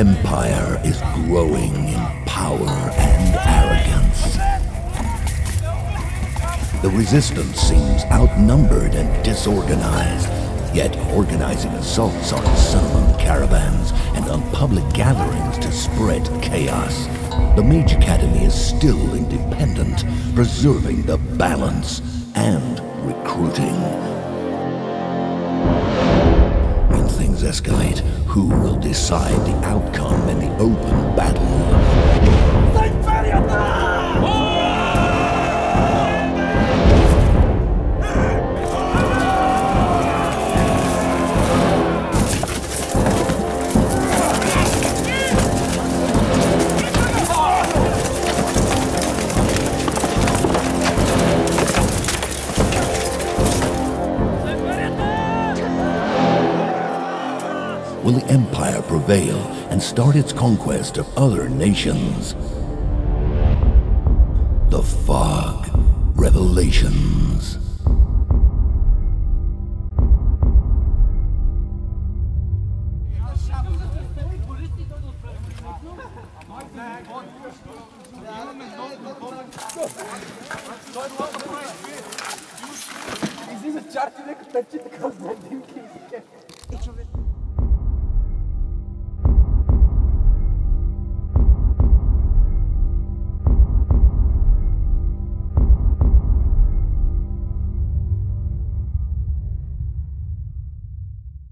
empire is growing in power and arrogance. The resistance seems outnumbered and disorganized, yet organizing assaults on settlement caravans and on public gatherings to spread chaos. The Mage Academy is still independent, preserving the balance and recruiting. When things escalate, who will decide the outcome in the open battle? Will the Empire prevail and start its conquest of other nations? The Fog Revelations. Излиза чарти, нека печите, какво знаем, димки и